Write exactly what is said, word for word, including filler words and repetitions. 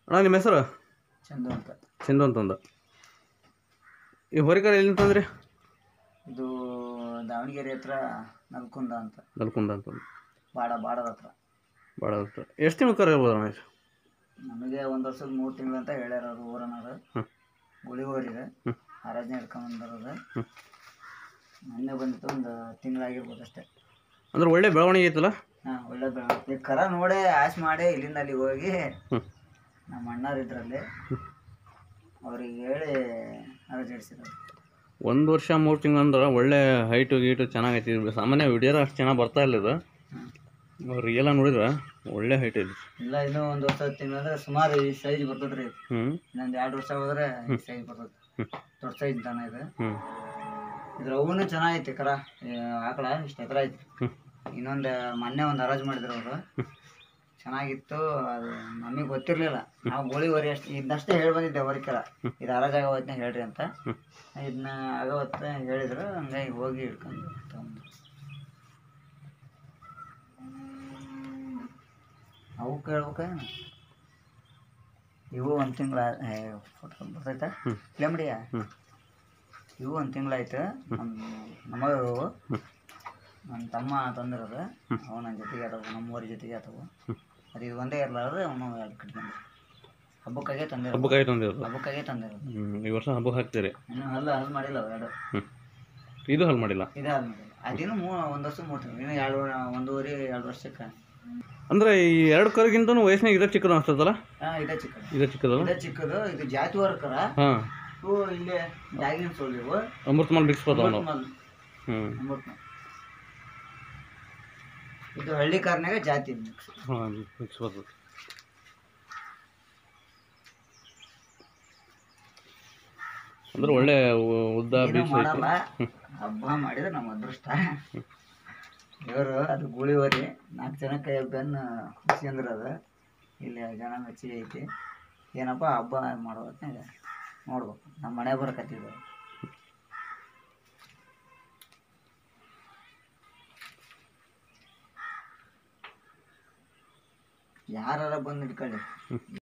ಅಣ್ಣ ನಿಮ್ಮ ಹೆಸರು? ಚಂದು ಅಂತ. ಚಂದು ಅಂತಂದು. ಈ ಹೊರಿಕರ ಎಲ್ಲಿ ತಂದ್ರಿ? ಇದು ದಾವಣಗೆರೆ ಹತ್ರ ನಲ್ಕುಂದ ಅಂತ. ನಲ್ಕುಂದ ಅಂತಂದು. ಬಾಡ ಬಾಡದ ಹತ್ರ. ಬಾಡದ ಹತ್ರ. ಎಷ್ಟು ತಿಂಗಳು ಕರ ಇರ್ಬೋದು ಅಣ್ಣ? ನಮಗೆ ಒಂದು ವರ್ಷದ ಮೂರು ತಿಂಗಳು ಅಂತ ಹೇಳ್ಯಾರ ಅವರು ಊರನವರು. ಗುಳಿ ಊರಿದೆ ಆರಾಧನೆ ಹಿಡ್ಕೊಂಬಂದಿರೋದು. ಮೊನ್ನೆ ಬಂದಿತ್ತು, ಒಂದು ತಿಂಗಳಾಗಿರ್ಬೋದು ಅಷ್ಟೇ. ಅಂದ್ರೆ ಒಳ್ಳೆ ಬೆಳವಣಿಗೆ ಐತಲ್ಲ? ಹಾಂ, ಒಳ್ಳೆ ಬೆಳವಣಿಗೆ. ಕರ ನೋಡೇ ಆಸೆ ಮಾಡಿ ಇಲ್ಲಿಂದ ಅಲ್ಲಿಗೆ ಹೋಗಿ ನಮ್ಮ ಅಣ್ಣಾರು ಇದರಲ್ಲಿ ಅವ್ರಿಗೆ ಹೇಳಿ ಅರಜ್ ಹಿಡಿಸಿದ್ರು. ಒಂದು ವರ್ಷ ಮೂರು ತಿಂಗಳು ಅಂದ್ರೆ ಒಳ್ಳೆ ಹೈಟು ಗೀಟು ಚೆನ್ನಾಗೈತಿ. ಸಾಮಾನ್ಯ ವಿಡಿಯೋದ ಅಷ್ಟು ಚೆನ್ನಾಗಿ ಬರ್ತಾ ಇಲ್ಲ ಇದು. ರಿಯಲ್ ನೋಡಿದ್ರೆ ಒಳ್ಳೆ ಹೈಟ್ ಐತಿ. ಇಲ್ಲ, ಇನ್ನೂ ಒಂದು ವರ್ಷ ತಿಂಗಳು ಅಂದ್ರೆ ಸುಮಾರು ಈ ಸೈಜ್ ಬರ್ತದ್ರಿ. ಹ್ಞೂ ಇನ್ನೊಂದು ಎರಡು ವರ್ಷ ಹೋದ್ರೆ ಈ ಸೈಜ್ ಬರ್ತದೆ. ದೊಡ್ಡ ಸೈಜ್ ದನ ಇದು. ಹ್ಞೂ ಇದ್ರ ಅವನು ಚೆನ್ನಾಗೈತಿ ಕರ. ಆಕಳ ಇಷ್ಟು ಎತ್ತರ ಐತಿ. ಇನ್ನೊಂದು ಮೊನ್ನೆ ಒಂದು ಹರಾಜು ಮಾಡಿದ್ರು ಅವರು, ಚೆನ್ನಾಗಿತ್ತು. ಅದು ನಮಗೆ ಗೊತ್ತಿರಲಿಲ್ಲ. ನಾವು ಗೋಳಿ ವರಿ ಅಷ್ಟು ಇದನ್ನಷ್ಟೇ ಹೇಳಿ ಬಂದಿದ್ದೆ ಹೊರಿಕರ, ಇದು ಹರಾಜ್ ಆಗವತ್ತನೇ ಹೇಳ್ರಿ ಅಂತ. ಇದನ್ನ ಆಗವತ್ತ ಹೇಳಿದ್ರು, ಹಂಗಾಗಿ ಹೋಗಿ ಹಿಡ್ಕೊಂಡು ತಗೊಂಡು. ಅವು ಕೇಳ್ಬೇಕ, ಇವು ಒಂದು ತಿಂಗಳ ಫೋಟೋ ಬರ್ತೈತಾ ಲೆಮ್ಡಿಯ, ಇವು ಒಂದು ತಿಂಗಳಾಯ್ತು. ನಮ್ಮ ನಮಗೆ ಇವು ನನ್ನ ತಮ್ಮ ತಂದಿರೋದು. ಅವು ನನ್ನ ಜೊತೆಗೆ ಆದವು, ನಮ್ಮೂರಿ ಜೊತೆಗೆ ಆದವು. ಅದು ಇದು ಒಂದೇ ಇರಲಾರ್ದು ಅವನು ಎರಡು ಕಟ್ಕೊಂಡು ಹಬ್ಬಕ್ಕಾಗೆ ತಂದಿರೋದು. ಹಬ್ಬಕ್ಕಾಗಿ ತಂದಿರೋದು ಹಬ್ಬಕ್ಕಾಗೆ ತಂದಿರೋದು. ಈ ವರ್ಷ ಹಬ್ಬಕ್ಕೆ ಹಾಕ್ತೀರಿ? ಇನ್ನು ಹಲ್ಲು ಹಲ್ಲು ಮಾಡಿಲ್ಲ ಅವು ಎರಡು. ಇದು ಹಲ್ಲು ಮಾಡಿಲ್ಲ? ಇದು ಹಲ್ಲು ಮಾಡಿಲ್ಲ. ಅದೇನು ಮೂ ಒಂದು ವರ್ಷ ಮೂರು ತಿಂಗಳು, ಇನ್ನು ಎರಡು ಒಂದೂವರೆ ಎರಡು ವರ್ಷಕ್ಕೆ. ಅಂದ್ರೆ ಈ ಎರಡು ಕರಗಿಂತ ವಯಸ್ಸಿನಾಗ ಇದೇ ಚಿಕ್ಕದು ಅನ್ಸ್ತದಲ್ಲ? ಹಾಂ, ಇದೇ ಚಿಕ್ಕದು. ಇದೇ ಚಿಕ್ಕದಲ್ಲ? ಇದೇ ಚಿಕ್ಕದು. ಇದು ಜಾತಿವಾರ ಕರ. ಹಾಂ, ಇವು ಇಲ್ಲೇ ಜಾಗಿನ ಸೋಲ್. ಇವು ಅಮೃತ ಮಾಲ್ ಮಿಕ್ಸ್ ಬರ್ತಾವ. ಹ್ಞೂ, ಅಮೃತ ಮಾಲ್. ಇದು ಹಳ್ಳಿ ಕಾರ್ನಾಗ ಜಾತಿ ಮಿಕ್ಸ್. ಹಾಂ, ಮಿಕ್ಸ್ ಬರ್ತದೆ. ಅಂದ್ರೆ ಒಳ್ಳೆ ಉದ್ದ ಬೀಸ್ ಮಾಡಲ್ಲ. ಹಬ್ಬ ಮಾಡಿದ್ರೆ ನಮ್ಮ ಅದೃಷ್ಟ. ಇವರು ಅದು ಗುಳಿವರಿ ನಾಲ್ಕು ಜನಕ್ಕೆ ಬೆನ್ನು ಖುಷಿ ಅಂದ್ರೆ ಅದು ಇಲ್ಲಿ ಜನ ಮೆಚ್ಚಿ ಐತಿ. ಏನಪ್ಪ ಹಬ್ಬ ಮಾಡೋದನ್ನ ನೋಡ್ಬೇಕು. ನಮ್ಮ ಮನೆ ಬರಕತ್ತಿದ್ರು. ಯಾರ ಬಂದು ಹಿಡ್ಕೊಳ್ಳಿ.